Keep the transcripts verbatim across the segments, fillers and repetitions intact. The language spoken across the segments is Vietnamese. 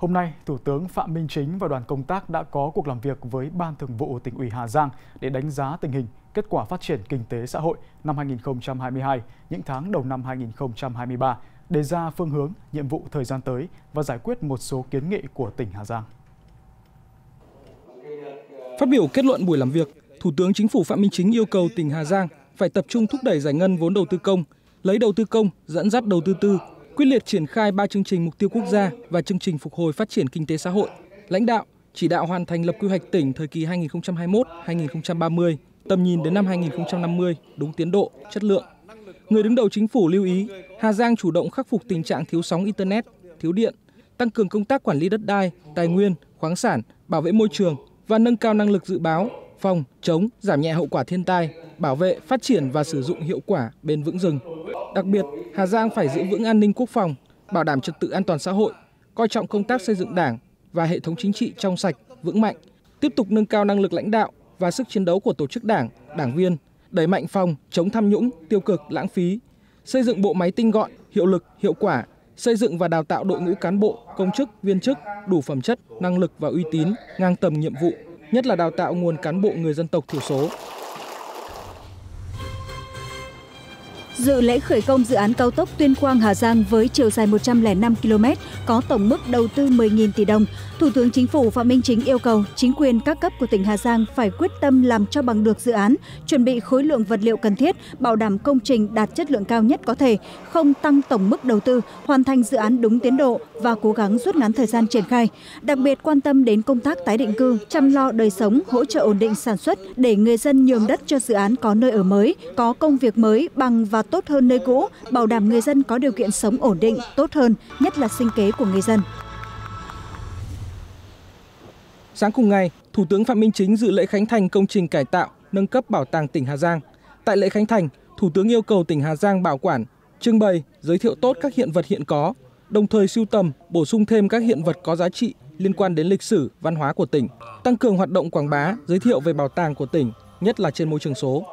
Hôm nay, Thủ tướng Phạm Minh Chính và đoàn công tác đã có cuộc làm việc với Ban Thường vụ Tỉnh ủy Hà Giang để đánh giá tình hình, kết quả phát triển kinh tế xã hội năm hai nghìn không trăm hai mươi hai, những tháng đầu năm hai nghìn không trăm hai mươi ba, đề ra phương hướng, nhiệm vụ thời gian tới và giải quyết một số kiến nghị của tỉnh Hà Giang. Phát biểu kết luận buổi làm việc, Thủ tướng Chính phủ Phạm Minh Chính yêu cầu tỉnh Hà Giang phải tập trung thúc đẩy giải ngân vốn đầu tư công, lấy đầu tư công, dẫn dắt đầu tư tư, quyết liệt triển khai ba chương trình mục tiêu quốc gia và chương trình phục hồi phát triển kinh tế xã hội. Lãnh đạo chỉ đạo hoàn thành lập quy hoạch tỉnh thời kỳ hai nghìn không trăm hai mươi mốt đến hai nghìn không trăm ba mươi, tầm nhìn đến năm hai nghìn không trăm năm mươi đúng tiến độ, chất lượng. Người đứng đầu chính phủ lưu ý Hà Giang chủ động khắc phục tình trạng thiếu sóng internet, thiếu điện, tăng cường công tác quản lý đất đai, tài nguyên, khoáng sản, bảo vệ môi trường và nâng cao năng lực dự báo, phòng, chống, giảm nhẹ hậu quả thiên tai, bảo vệ, phát triển và sử dụng hiệu quả bền vững rừng. Đặc biệt, Hà Giang phải giữ vững an ninh quốc phòng, bảo đảm trật tự an toàn xã hội, coi trọng công tác xây dựng Đảng và hệ thống chính trị trong sạch, vững mạnh, tiếp tục nâng cao năng lực lãnh đạo và sức chiến đấu của tổ chức Đảng, đảng viên, đẩy mạnh phòng, chống tham nhũng, tiêu cực, lãng phí, xây dựng bộ máy tinh gọn, hiệu lực, hiệu quả, xây dựng và đào tạo đội ngũ cán bộ, công chức, viên chức đủ phẩm chất, năng lực và uy tín, ngang tầm nhiệm vụ, nhất là đào tạo nguồn cán bộ người dân tộc thiểu số. Dự lễ khởi công dự án cao tốc Tuyên Quang - Hà Giang với chiều dài một trăm lẻ năm ki lô mét, có tổng mức đầu tư mười nghìn tỷ đồng, Thủ tướng Chính phủ Phạm Minh Chính yêu cầu chính quyền các cấp của tỉnh Hà Giang phải quyết tâm làm cho bằng được dự án, chuẩn bị khối lượng vật liệu cần thiết, bảo đảm công trình đạt chất lượng cao nhất có thể, không tăng tổng mức đầu tư, hoàn thành dự án đúng tiến độ và cố gắng rút ngắn thời gian triển khai. Đặc biệt quan tâm đến công tác tái định cư, chăm lo đời sống, hỗ trợ ổn định sản xuất để người dân nhường đất cho dự án có nơi ở mới, có công việc mới bằng và tốt hơn nơi cũ, bảo đảm người dân có điều kiện sống ổn định, tốt hơn, nhất là sinh kế của người dân. Sáng cùng ngày, Thủ tướng Phạm Minh Chính dự lễ khánh thành công trình cải tạo, nâng cấp bảo tàng tỉnh Hà Giang. Tại lễ khánh thành, Thủ tướng yêu cầu tỉnh Hà Giang bảo quản, trưng bày, giới thiệu tốt các hiện vật hiện có, đồng thời sưu tầm, bổ sung thêm các hiện vật có giá trị liên quan đến lịch sử, văn hóa của tỉnh, tăng cường hoạt động quảng bá, giới thiệu về bảo tàng của tỉnh, nhất là trên môi trường số.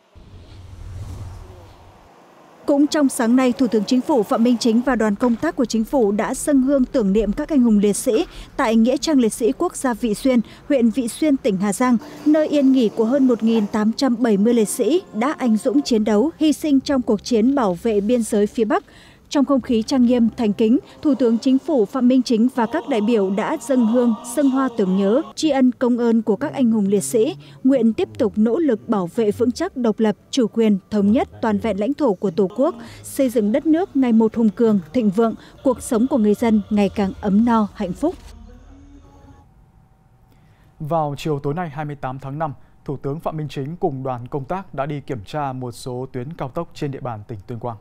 Cũng trong sáng nay, Thủ tướng Chính phủ Phạm Minh Chính và đoàn công tác của Chính phủ đã dâng hương tưởng niệm các anh hùng liệt sĩ tại Nghĩa trang liệt sĩ quốc gia Vị Xuyên, huyện Vị Xuyên, tỉnh Hà Giang, nơi yên nghỉ của hơn một nghìn tám trăm bảy mươi liệt sĩ đã anh dũng chiến đấu, hy sinh trong cuộc chiến bảo vệ biên giới phía Bắc. Trong không khí trang nghiêm, thành kính, Thủ tướng Chính phủ Phạm Minh Chính và các đại biểu đã dâng hương, dâng hoa tưởng nhớ, tri ân công ơn của các anh hùng liệt sĩ, nguyện tiếp tục nỗ lực bảo vệ vững chắc độc lập, chủ quyền, thống nhất, toàn vẹn lãnh thổ của Tổ quốc, xây dựng đất nước ngày một hùng cường, thịnh vượng, cuộc sống của người dân ngày càng ấm no, hạnh phúc. Vào chiều tối nay hai mươi tám tháng năm, Thủ tướng Phạm Minh Chính cùng đoàn công tác đã đi kiểm tra một số tuyến cao tốc trên địa bàn tỉnh Tuyên Quang.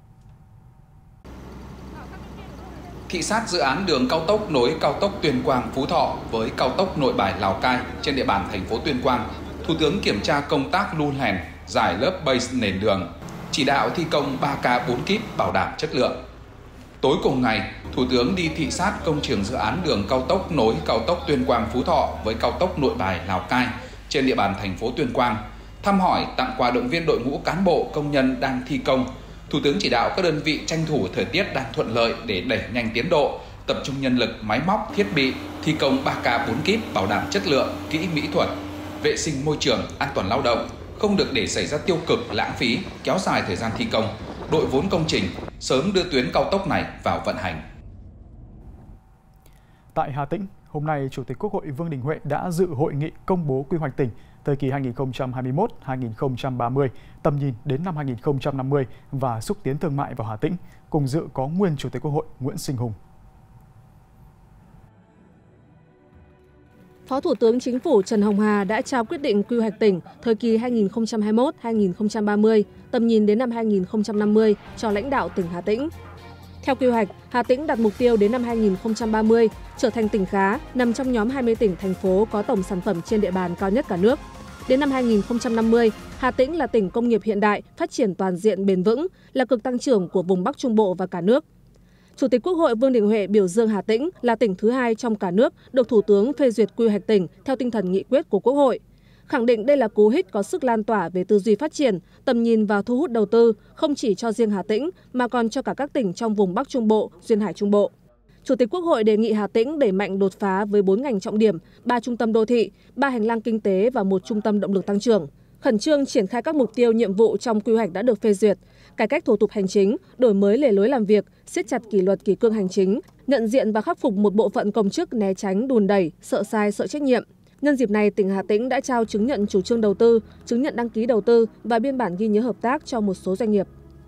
Thị sát dự án đường cao tốc nối cao tốc Tuyên Quang - Phú Thọ với cao tốc Nội Bài - Lào Cai trên địa bàn thành phố Tuyên Quang, Thủ tướng kiểm tra công tác lu hèn, giải lớp base nền đường, chỉ đạo thi công ba K bốn kíp bảo đảm chất lượng. Tối cùng ngày, Thủ tướng đi thị sát công trường dự án đường cao tốc nối cao tốc Tuyên Quang - Phú Thọ với cao tốc Nội Bài - Lào Cai trên địa bàn thành phố Tuyên Quang, thăm hỏi, tặng quà động viên đội ngũ cán bộ công nhân đang thi công. Thủ tướng chỉ đạo các đơn vị tranh thủ thời tiết đang thuận lợi để đẩy nhanh tiến độ, tập trung nhân lực, máy móc, thiết bị, thi công ba K bốn kíp bảo đảm chất lượng, kỹ mỹ thuật, vệ sinh môi trường, an toàn lao động, không được để xảy ra tiêu cực, lãng phí, kéo dài thời gian thi công, đội vốn công trình, sớm đưa tuyến cao tốc này vào vận hành. Tại Hà Tĩnh, hôm nay Chủ tịch Quốc hội Vương Đình Huệ đã dự hội nghị công bố quy hoạch tỉnh thời kỳ hai nghìn không trăm hai mươi mốt đến hai nghìn không trăm ba mươi, tầm nhìn đến năm hai nghìn không trăm năm mươi và xúc tiến thương mại vào Hà Tĩnh. Cùng dự có nguyên Chủ tịch Quốc hội Nguyễn Sinh Hùng. Phó Thủ tướng Chính phủ Trần Hồng Hà đã trao quyết định quy hoạch tỉnh thời kỳ hai nghìn không trăm hai mươi mốt đến hai nghìn không trăm ba mươi, tầm nhìn đến năm hai nghìn không trăm năm mươi cho lãnh đạo tỉnh Hà Tĩnh. Theo quy hoạch, Hà Tĩnh đặt mục tiêu đến năm hai nghìn không trăm ba mươi trở thành tỉnh khá, nằm trong nhóm hai mươi tỉnh, thành phố có tổng sản phẩm trên địa bàn cao nhất cả nước. Đến năm hai nghìn không trăm năm mươi, Hà Tĩnh là tỉnh công nghiệp hiện đại, phát triển toàn diện bền vững, là cực tăng trưởng của vùng Bắc Trung Bộ và cả nước. Chủ tịch Quốc hội Vương Đình Huệ biểu dương Hà Tĩnh là tỉnh thứ hai trong cả nước được Thủ tướng phê duyệt quy hoạch tỉnh theo tinh thần nghị quyết của Quốc hội. Khẳng định đây là cú hích có sức lan tỏa về tư duy phát triển, tầm nhìn và thu hút đầu tư, không chỉ cho riêng Hà Tĩnh mà còn cho cả các tỉnh trong vùng Bắc Trung Bộ, Duyên Hải Trung Bộ. Chủ tịch Quốc hội đề nghị Hà Tĩnh đẩy mạnh đột phá với bốn ngành trọng điểm, ba trung tâm đô thị, ba hành lang kinh tế và một trung tâm động lực tăng trưởng. Khẩn trương triển khai các mục tiêu nhiệm vụ trong quy hoạch đã được phê duyệt, cải cách thủ tục hành chính, đổi mới lề lối làm việc, siết chặt kỷ luật kỷ cương hành chính, nhận diện và khắc phục một bộ phận công chức né tránh, đùn đẩy, sợ sai, sợ trách nhiệm. Nhân dịp này, tỉnh Hà Tĩnh đã trao chứng nhận chủ trương đầu tư, chứng nhận đăng ký đầu tư và biên bản ghi nhớ hợp tác cho một số doanh nghiệp.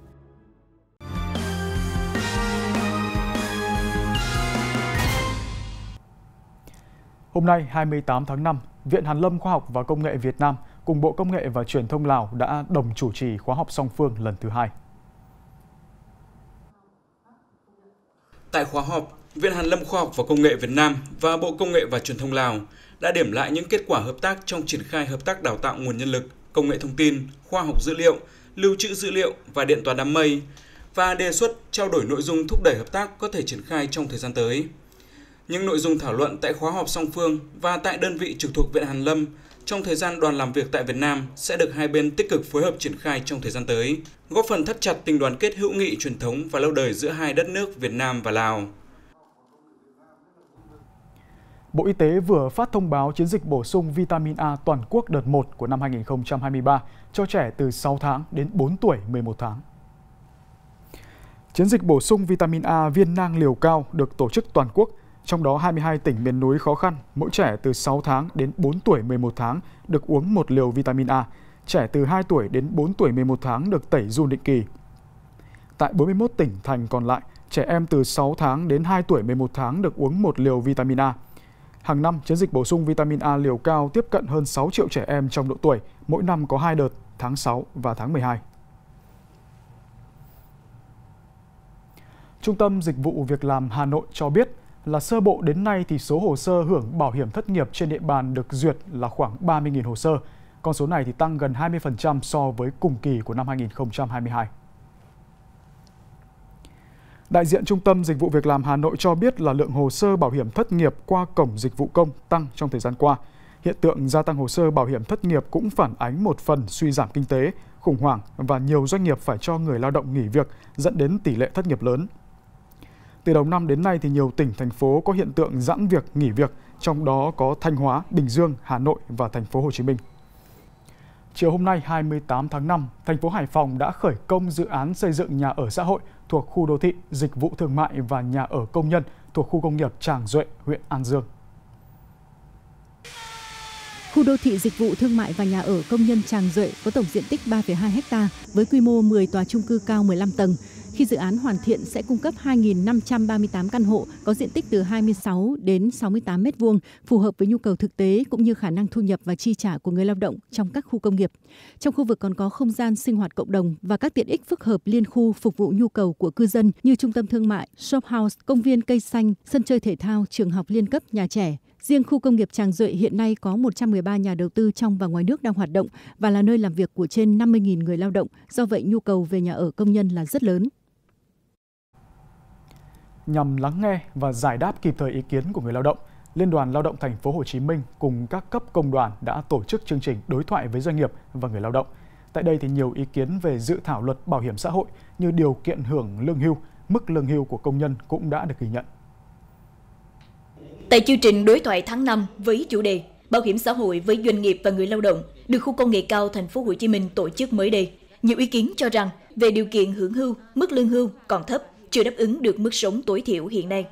Hôm nay hai mươi tám tháng năm, Viện Hàn lâm Khoa học và Công nghệ Việt Nam cùng Bộ Công nghệ và Truyền thông Lào đã đồng chủ trì khóa học song phương lần thứ hai. Tại khóa họp, Viện Hàn lâm Khoa học và Công nghệ Việt Nam và Bộ Công nghệ và Truyền thông Lào đã điểm lại những kết quả hợp tác trong triển khai hợp tác đào tạo nguồn nhân lực, công nghệ thông tin, khoa học dữ liệu, lưu trữ dữ liệu và điện toán đám mây và đề xuất trao đổi nội dung thúc đẩy hợp tác có thể triển khai trong thời gian tới. Những nội dung thảo luận tại khóa họp song phương và tại đơn vị trực thuộc Viện Hàn lâm trong thời gian đoàn làm việc tại Việt Nam sẽ được hai bên tích cực phối hợp triển khai trong thời gian tới, góp phần thắt chặt tình đoàn kết hữu nghị truyền thống và lâu đời giữa hai đất nước Việt Nam và Lào. Bộ Y tế vừa phát thông báo chiến dịch bổ sung vitamin A toàn quốc đợt một của năm hai nghìn không trăm hai mươi ba cho trẻ từ sáu tháng đến bốn tuổi mười một tháng. Chiến dịch bổ sung vitamin A viên nang liều cao được tổ chức toàn quốc, trong đó hai mươi hai tỉnh miền núi khó khăn, mỗi trẻ từ sáu tháng đến bốn tuổi mười một tháng được uống một liều vitamin A, trẻ từ hai tuổi đến bốn tuổi mười một tháng được tẩy giun định kỳ. Tại bốn mươi mốt tỉnh thành còn lại, trẻ em từ sáu tháng đến hai tuổi mười một tháng được uống một liều vitamin A. Hàng năm, chiến dịch bổ sung vitamin A liều cao tiếp cận hơn sáu triệu trẻ em trong độ tuổi, mỗi năm có hai đợt, tháng sáu và tháng mười hai. Trung tâm Dịch vụ Việc làm Hà Nội cho biết là sơ bộ đến nay thì số hồ sơ hưởng bảo hiểm thất nghiệp trên địa bàn được duyệt là khoảng ba mươi nghìn hồ sơ. Con số này thì tăng gần hai mươi phần trăm so với cùng kỳ của năm hai nghìn không trăm hai mươi hai. Đại diện Trung tâm Dịch vụ Việc làm Hà Nội cho biết là lượng hồ sơ bảo hiểm thất nghiệp qua cổng dịch vụ công tăng trong thời gian qua. Hiện tượng gia tăng hồ sơ bảo hiểm thất nghiệp cũng phản ánh một phần suy giảm kinh tế, khủng hoảng và nhiều doanh nghiệp phải cho người lao động nghỉ việc, dẫn đến tỷ lệ thất nghiệp lớn. Từ đầu năm đến nay thì nhiều tỉnh, thành phố có hiện tượng giãn việc, nghỉ việc, trong đó có Thanh Hóa, Bình Dương, Hà Nội và thành phố Hồ Chí Minh. Chiều hôm nay hai mươi tám tháng năm, thành phố Hải Phòng đã khởi công dự án xây dựng nhà ở xã hội thuộc khu đô thị, dịch vụ thương mại và nhà ở công nhân thuộc khu công nghiệp Tràng Duệ, huyện An Dương. Khu đô thị dịch vụ thương mại và nhà ở công nhân Tràng Duệ có tổng diện tích ba phẩy hai héc ta với quy mô mười tòa chung cư cao mười lăm tầng. Khi dự án hoàn thiện sẽ cung cấp hai nghìn năm trăm ba mươi tám căn hộ có diện tích từ hai mươi sáu đến sáu mươi tám mét vuông, phù hợp với nhu cầu thực tế cũng như khả năng thu nhập và chi trả của người lao động trong các khu công nghiệp. Trong khu vực còn có không gian sinh hoạt cộng đồng và các tiện ích phức hợp liên khu phục vụ nhu cầu của cư dân như trung tâm thương mại, shop house, công viên cây xanh, sân chơi thể thao, trường học liên cấp, nhà trẻ. Riêng khu công nghiệp Tràng Duệ hiện nay có một trăm mười ba nhà đầu tư trong và ngoài nước đang hoạt động và là nơi làm việc của trên năm mươi nghìn người lao động, do vậy nhu cầu về nhà ở công nhân là rất lớn. Nhằm lắng nghe và giải đáp kịp thời ý kiến của người lao động, Liên đoàn Lao động Thành phố Hồ Chí Minh cùng các cấp công đoàn đã tổ chức chương trình đối thoại với doanh nghiệp và người lao động. Tại đây thì nhiều ý kiến về dự thảo luật bảo hiểm xã hội như điều kiện hưởng lương hưu, mức lương hưu của công nhân cũng đã được ghi nhận. Tại chương trình đối thoại tháng năm với chủ đề Bảo hiểm xã hội với doanh nghiệp và người lao động được Khu Công nghệ cao Thành phố Hồ Chí Minh tổ chức mới đây, nhiều ý kiến cho rằng về điều kiện hưởng hưu, mức lương hưu còn thấp, chưa đáp ứng được mức sống tối thiểu hiện nay.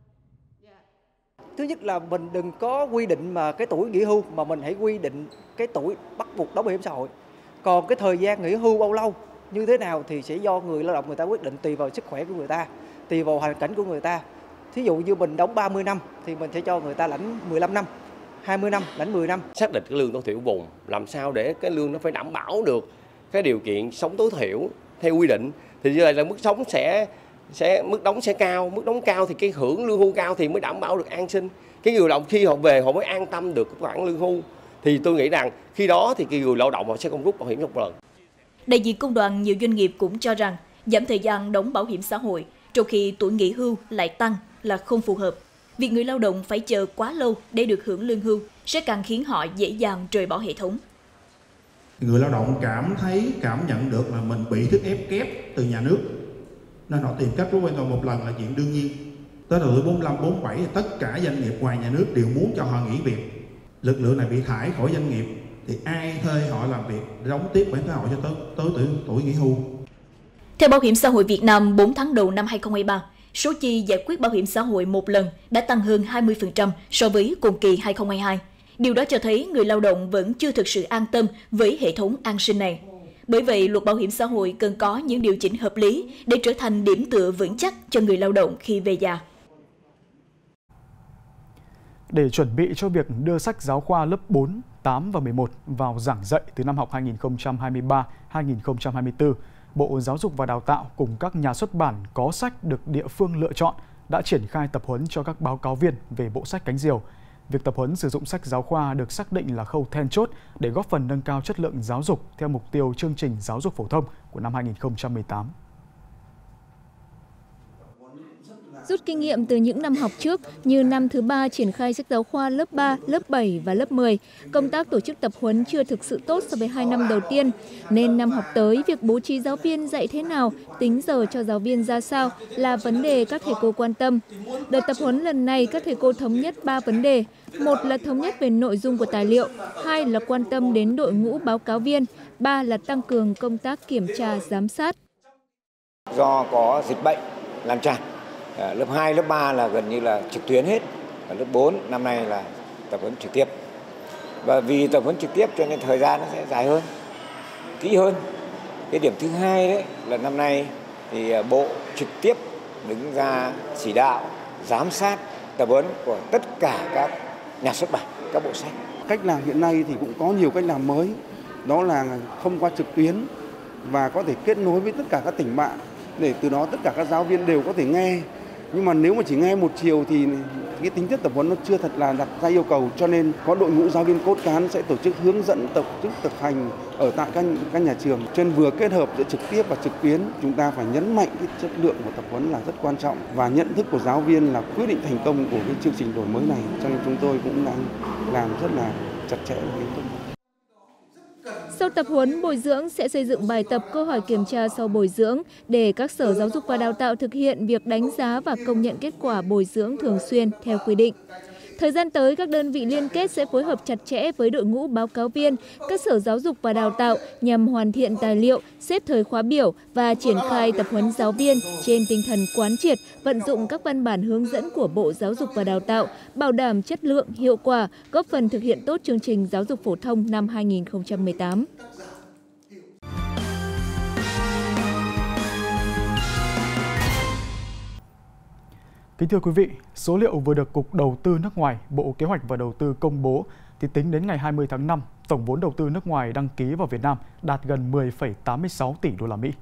Thứ nhất là mình đừng có quy định mà cái tuổi nghỉ hưu, mà mình hãy quy định cái tuổi bắt buộc đóng bảo hiểm xã hội. Còn cái thời gian nghỉ hưu bao lâu, như thế nào thì sẽ do người lao động người ta quyết định, tùy vào sức khỏe của người ta, tùy vào hoàn cảnh của người ta. Thí dụ như mình đóng ba mươi năm thì mình sẽ cho người ta lãnh mười lăm năm, hai mươi năm lãnh mười năm. Xác định cái lương tối thiểu vùng, làm sao để cái lương nó phải đảm bảo được cái điều kiện sống tối thiểu theo quy định, thì như vậy là mức sống sẽ sẽ mức đóng sẽ cao, mức đóng cao thì cái hưởng lương hưu cao thì mới đảm bảo được an sinh. Cái người lao động khi họ về họ mới an tâm được cái khoản lương hưu, thì tôi nghĩ rằng khi đó thì cái người lao động họ sẽ không rút bảo hiểm một lần. Đại diện công đoàn nhiều doanh nghiệp cũng cho rằng giảm thời gian đóng bảo hiểm xã hội trong khi tuổi nghỉ hưu lại tăng là không phù hợp. Việc người lao động phải chờ quá lâu để được hưởng lương hưu sẽ càng khiến họ dễ dàng rời bỏ hệ thống. Người lao động cảm thấy, cảm nhận được là mình bị thúc ép kép từ nhà nước, nên họ tìm cách rút hoàn toàn một lần là chuyện đương nhiên. tới độ tuổi bốn mươi lăm, bốn mươi bảy, tất cả doanh nghiệp ngoài nhà nước đều muốn cho họ nghỉ việc. Lực lượng này bị thải khỏi doanh nghiệp thì ai thuê họ làm việc, đóng tiếp bảo hiểm xã hội cho tới, tới tuổi, tuổi nghỉ hưu. Theo Bảo hiểm xã hội Việt Nam, bốn tháng đầu năm hai không hai ba, số chi giải quyết bảo hiểm xã hội một lần đã tăng hơn hai mươi phần trăm so với cùng kỳ hai không hai hai. Điều đó cho thấy người lao động vẫn chưa thực sự an tâm với hệ thống an sinh này. Bởi vậy, luật bảo hiểm xã hội cần có những điều chỉnh hợp lý để trở thành điểm tựa vững chắc cho người lao động khi về già. Để chuẩn bị cho việc đưa sách giáo khoa lớp bốn, tám và mười một vào giảng dạy từ năm học hai nghìn không trăm hai mươi ba hai nghìn không trăm hai mươi tư, Bộ Giáo dục và Đào tạo cùng các nhà xuất bản có sách được địa phương lựa chọn đã triển khai tập huấn cho các báo cáo viên về bộ sách cánh diều. Việc tập huấn sử dụng sách giáo khoa được xác định là khâu then chốt để góp phần nâng cao chất lượng giáo dục theo mục tiêu chương trình giáo dục phổ thông của năm hai nghìn không trăm mười tám. Rút kinh nghiệm từ những năm học trước như năm thứ ba triển khai sách giáo khoa lớp ba, lớp bảy và lớp mười, công tác tổ chức tập huấn chưa thực sự tốt so với hai năm đầu tiên, nên năm học tới việc bố trí giáo viên dạy thế nào, tính giờ cho giáo viên ra sao là vấn đề các thầy cô quan tâm. Đợt tập huấn lần này các thầy cô thống nhất ba vấn đề, một là thống nhất về nội dung của tài liệu, hai là quan tâm đến đội ngũ báo cáo viên, ba là tăng cường công tác kiểm tra, giám sát. Do có dịch bệnh làm tràn, lớp hai, lớp ba là gần như là trực tuyến hết, và lớp bốn năm nay là tập huấn trực tiếp. Và vì tập huấn trực tiếp cho nên thời gian nó sẽ dài hơn, kỹ hơn. Cái điểm thứ hai đấy là năm nay thì Bộ trực tiếp đứng ra chỉ đạo, giám sát tập huấn của tất cả các nhà xuất bản, các bộ sách. Cách làm hiện nay thì cũng có nhiều cách làm mới, đó là thông qua trực tuyến và có thể kết nối với tất cả các tỉnh bạn để từ đó tất cả các giáo viên đều có thể nghe. Nhưng mà nếu mà chỉ nghe một chiều thì cái tính chất tập huấn nó chưa thật là đặt ra yêu cầu, cho nên có đội ngũ giáo viên cốt cán sẽ tổ chức hướng dẫn tổ chức thực hành ở tại các các nhà trường. Cho nên vừa kết hợp giữa trực tiếp và trực tuyến, chúng ta phải nhấn mạnh cái chất lượng của tập huấn là rất quan trọng và nhận thức của giáo viên là quyết định thành công của cái chương trình đổi mới này. Cho nên chúng tôi cũng đang làm rất là chặt chẽ và nghiêm túc. Sau tập huấn, bồi dưỡng sẽ xây dựng bài tập câu hỏi kiểm tra sau bồi dưỡng để các sở giáo dục và đào tạo thực hiện việc đánh giá và công nhận kết quả bồi dưỡng thường xuyên theo quy định. Thời gian tới, các đơn vị liên kết sẽ phối hợp chặt chẽ với đội ngũ báo cáo viên, các sở giáo dục và đào tạo nhằm hoàn thiện tài liệu, xếp thời khóa biểu và triển khai tập huấn giáo viên trên tinh thần quán triệt, vận dụng các văn bản hướng dẫn của Bộ Giáo dục và Đào tạo, bảo đảm chất lượng, hiệu quả, góp phần thực hiện tốt chương trình giáo dục phổ thông năm hai nghìn không trăm mười tám. Kính thưa quý vị, số liệu vừa được Cục Đầu tư nước ngoài, Bộ Kế hoạch và Đầu tư công bố thì tính đến ngày hai mươi tháng năm, tổng vốn đầu tư nước ngoài đăng ký vào Việt Nam đạt gần mười phẩy tám mươi sáu tỷ đô la Mỹ.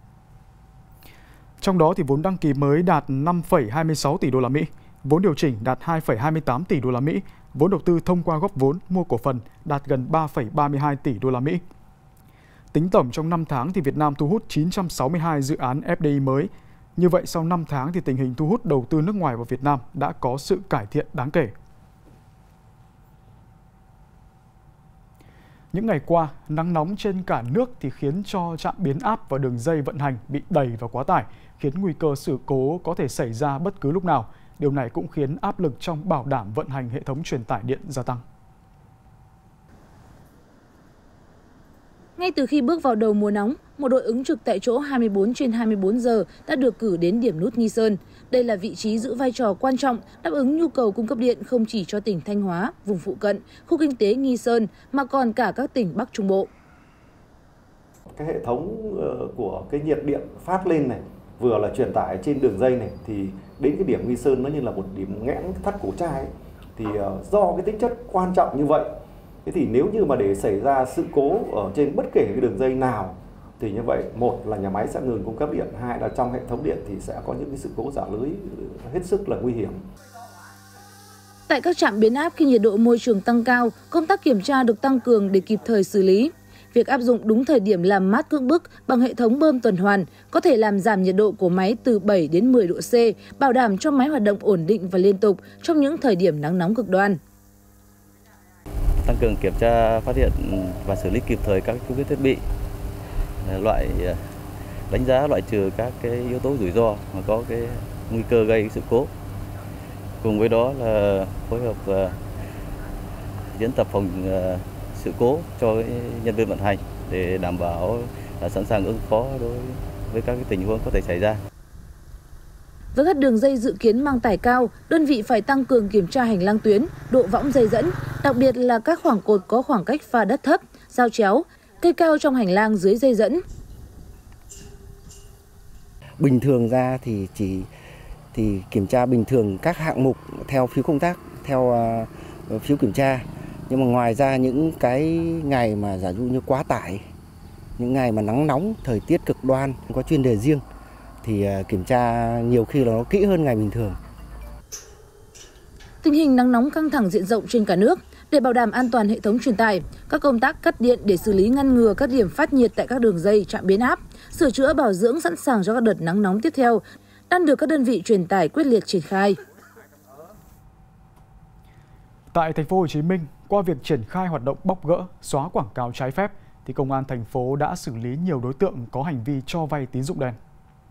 Trong đó thì vốn đăng ký mới đạt năm phẩy hai mươi sáu tỷ đô la Mỹ, vốn điều chỉnh đạt hai phẩy hai mươi tám tỷ đô la Mỹ, vốn đầu tư thông qua góp vốn mua cổ phần đạt gần ba phẩy ba mươi hai tỷ đô la Mỹ. Tính tổng trong năm tháng thì Việt Nam thu hút chín trăm sáu mươi hai dự án ép đê i mới. Như vậy, sau năm tháng thì tình hình thu hút đầu tư nước ngoài vào Việt Nam đã có sự cải thiện đáng kể. Những ngày qua, nắng nóng trên cả nước thì khiến cho trạm biến áp và đường dây vận hành bị đầy và quá tải, khiến nguy cơ sự cố có thể xảy ra bất cứ lúc nào. Điều này cũng khiến áp lực trong bảo đảm vận hành hệ thống truyền tải điện gia tăng. Ngay từ khi bước vào đầu mùa nóng, một đội ứng trực tại chỗ hai mươi bốn trên hai mươi bốn giờ đã được cử đến điểm nút Nghi Sơn. Đây là vị trí giữ vai trò quan trọng đáp ứng nhu cầu cung cấp điện không chỉ cho tỉnh Thanh Hóa, vùng phụ cận, khu kinh tế Nghi Sơn mà còn cả các tỉnh Bắc Trung Bộ. Cái hệ thống của cái nhiệt điện phát lên này, vừa là truyền tải trên đường dây này thì đến cái điểm Nghi Sơn nó như là một điểm nghẽn thắt cổ trai ấy. Thì do cái tính chất quan trọng như vậy, thế thì nếu như mà để xảy ra sự cố ở trên bất kể cái đường dây nào thì như vậy, một là nhà máy sẽ ngừng cung cấp điện, hai là trong hệ thống điện thì sẽ có những cái sự cố rã lưới hết sức là nguy hiểm. Tại các trạm biến áp, khi nhiệt độ môi trường tăng cao, công tác kiểm tra được tăng cường để kịp thời xử lý. Việc áp dụng đúng thời điểm làm mát cưỡng bức bằng hệ thống bơm tuần hoàn có thể làm giảm nhiệt độ của máy từ bảy đến mười độ C, bảo đảm cho máy hoạt động ổn định và liên tục trong những thời điểm nắng nóng cực đoan. Tăng cường kiểm tra, phát hiện và xử lý kịp thời các thiết bị, loại đánh giá loại trừ các cái yếu tố rủi ro mà có cái nguy cơ gây sự cố. Cùng với đó là phối hợp uh, diễn tập phòng uh, sự cố cho nhân viên vận hành để đảm bảo là sẵn sàng ứng phó đối với các cái tình huống có thể xảy ra. Với các đường dây dự kiến mang tải cao, đơn vị phải tăng cường kiểm tra hành lang tuyến, độ võng dây dẫn, đặc biệt là các khoảng cột có khoảng cách pha đất thấp, giao chéo, cây cao trong hành lang dưới dây dẫn. Bình thường ra thì chỉ thì kiểm tra bình thường các hạng mục theo phiếu công tác, theo uh, phiếu kiểm tra. Nhưng mà ngoài ra những cái ngày mà giả dụ như quá tải, những ngày mà nắng nóng, thời tiết cực đoan, có chuyên đề riêng thì kiểm tra nhiều khi là nó kỹ hơn ngày bình thường. Tình hình nắng nóng căng thẳng diện rộng trên cả nước, để bảo đảm an toàn hệ thống truyền tải, các công tác cắt điện để xử lý ngăn ngừa các điểm phát nhiệt tại các đường dây, trạm biến áp, sửa chữa bảo dưỡng sẵn sàng cho các đợt nắng nóng tiếp theo, đang được các đơn vị truyền tải quyết liệt triển khai. Tại thành phố Hồ Chí Minh, qua việc triển khai hoạt động bóc gỡ, xóa quảng cáo trái phép, thì công an thành phố đã xử lý nhiều đối tượng có hành vi cho vay tín dụng đen.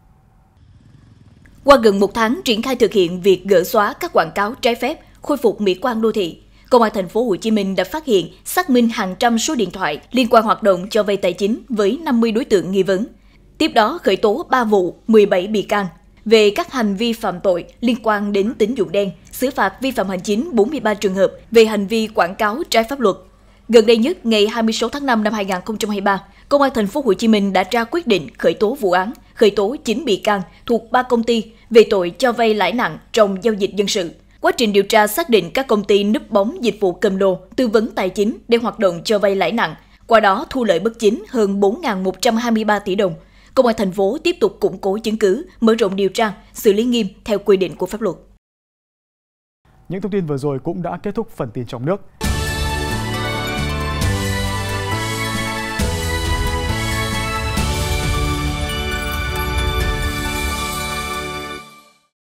Qua gần một tháng triển khai thực hiện việc gỡ xóa các quảng cáo trái phép, khôi phục mỹ quan đô thị, Công an thành phố Hồ Chí Minh đã phát hiện, xác minh hàng trăm số điện thoại liên quan hoạt động cho vay tài chính với năm mươi đối tượng nghi vấn. Tiếp đó khởi tố ba vụ, mười bảy bị can về các hành vi phạm tội liên quan đến tín dụng đen, xử phạt vi phạm hành chính bốn mươi ba trường hợp về hành vi quảng cáo trái pháp luật. Gần đây nhất, ngày hai mươi sáu tháng năm năm hai nghìn không trăm hai mươi ba, Công an thành phố Hồ Chí Minh đã ra quyết định khởi tố vụ án, khởi tố chín bị can thuộc ba công ty về tội cho vay lãi nặng trong giao dịch dân sự. Quá trình điều tra xác định các công ty núp bóng dịch vụ cầm đồ, tư vấn tài chính để hoạt động cho vay lãi nặng, qua đó thu lợi bất chính hơn bốn nghìn một trăm hai mươi ba tỷ đồng. Công an thành phố tiếp tục củng cố chứng cứ, mở rộng điều tra, xử lý nghiêm theo quy định của pháp luật. Những thông tin vừa rồi cũng đã kết thúc phần tin trong nước.